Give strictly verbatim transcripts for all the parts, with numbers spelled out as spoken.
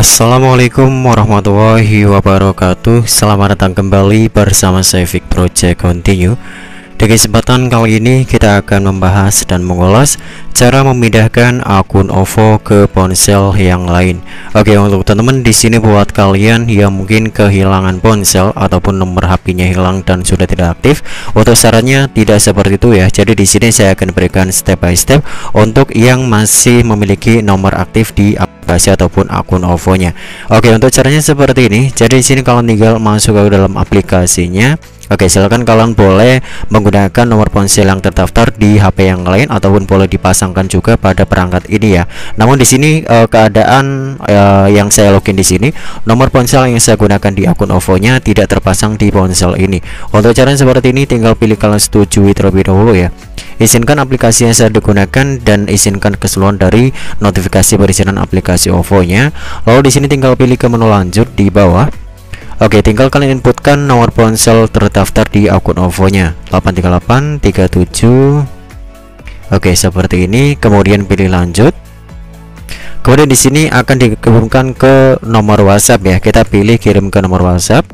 Assalamualaikum warahmatullahi wabarakatuh. Selamat datang kembali bersama saya Vic Project Continue. Di kesempatan kali ini kita akan membahas dan mengulas cara memindahkan akun OVO ke ponsel yang lain. Oke, untuk teman-teman di sini buat kalian yang mungkin kehilangan ponsel ataupun nomor H P-nya hilang dan sudah tidak aktif, untuk sarannya tidak seperti itu ya. Jadi di sini saya akan berikan step by step untuk yang masih memiliki nomor aktif di aplikasi ataupun akun OVO-nya. Oke, untuk caranya seperti ini. Jadi di sini kalian tinggal masuk ke dalam aplikasinya. Oke, silakan kalian boleh menggunakan nomor ponsel yang terdaftar di H P yang lain ataupun boleh dipasangkan juga pada perangkat ini ya. Namun di sini eh, keadaan eh, yang saya login di sini, nomor ponsel yang saya gunakan di akun OVO-nya tidak terpasang di ponsel ini. Untuk cara seperti ini tinggal pilih kalian setujui terlebih dahulu ya. Izinkan aplikasi yang saya digunakan dan izinkan keseluruhan dari notifikasi perizinan aplikasi OVO-nya. Lalu di sini tinggal pilih ke menu lanjut di bawah. Oke, tinggal kalian inputkan nomor ponsel terdaftar di akun OVO-nya delapan tiga delapan tiga tujuh. Oke, seperti ini. Kemudian pilih lanjut. Kemudian di sini akan dikirimkan ke nomor WhatsApp ya. Kita pilih kirim ke nomor WhatsApp.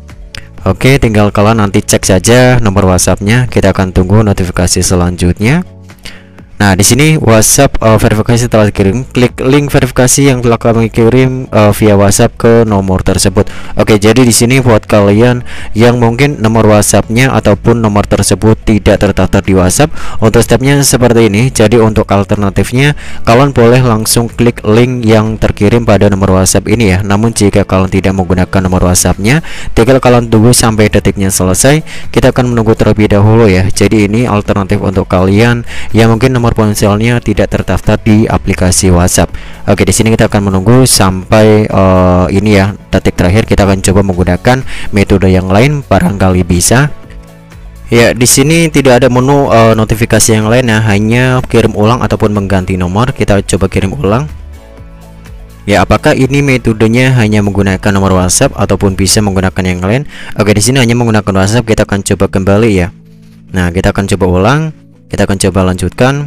Oke, tinggal kalian nanti cek saja nomor WhatsApp-nya. Kita akan tunggu notifikasi selanjutnya. Nah, di sini WhatsApp uh, verifikasi telah dikirim. Klik link verifikasi yang telah kami kirim uh, via WhatsApp ke nomor tersebut. Oke, jadi di sini buat kalian yang mungkin nomor WhatsApp-nya ataupun nomor tersebut tidak terdaftar di WhatsApp, untuk stepnya seperti ini. Jadi untuk alternatifnya, kalian boleh langsung klik link yang terkirim pada nomor WhatsApp ini ya. Namun jika kalian tidak menggunakan nomor WhatsApp-nya, tinggal kalian tunggu sampai detiknya selesai. Kita akan menunggu terlebih dahulu ya. Jadi ini alternatif untuk kalian yang mungkin nomor nomor ponselnya tidak terdaftar di aplikasi WhatsApp. Oke, di sini kita akan menunggu sampai uh, ini ya, detik terakhir. Kita akan coba menggunakan metode yang lain, barangkali bisa. Ya, di sini tidak ada menu uh, notifikasi yang lain ya, hanya kirim ulang ataupun mengganti nomor. Kita coba kirim ulang. Ya, apakah ini metodenya hanya menggunakan nomor WhatsApp ataupun bisa menggunakan yang lain? Oke, di sini hanya menggunakan WhatsApp. Kita akan coba kembali ya. Nah, kita akan coba ulang. Kita akan coba lanjutkan.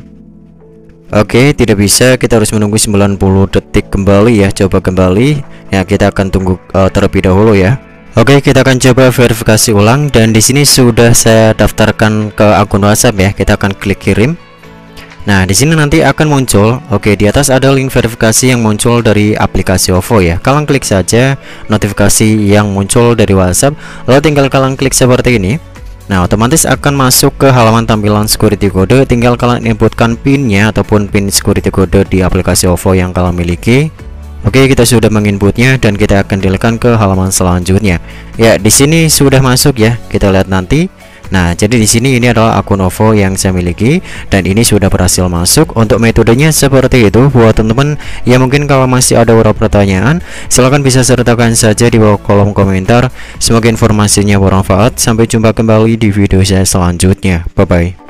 Oke, tidak bisa. Kita harus menunggu sembilan puluh detik kembali ya. Coba kembali. Ya, kita akan tunggu uh, terlebih dahulu ya. Oke, kita akan coba verifikasi ulang dan di sini sudah saya daftarkan ke akun WhatsApp ya. Kita akan klik kirim. Nah, di sini nanti akan muncul. Oke, di atas ada link verifikasi yang muncul dari aplikasi OVO ya. Kalian klik saja notifikasi yang muncul dari WhatsApp, lalu tinggal kalian klik seperti ini. Nah, otomatis akan masuk ke halaman tampilan security code. Tinggal kalian inputkan PIN-nya ataupun PIN security code di aplikasi OVO yang kalian miliki. Oke, kita sudah menginputnya dan kita akan dilihatkan ke halaman selanjutnya. Ya, di sini sudah masuk ya. Kita lihat nanti. Nah, jadi di sini ini adalah akun OVO yang saya miliki dan ini sudah berhasil masuk. Untuk metodenya seperti itu. Buat teman-teman yang mungkin kalau masih ada beberapa pertanyaan, silahkan bisa sertakan saja di bawah kolom komentar. Semoga informasinya bermanfaat. Sampai jumpa kembali di video saya selanjutnya. Bye bye.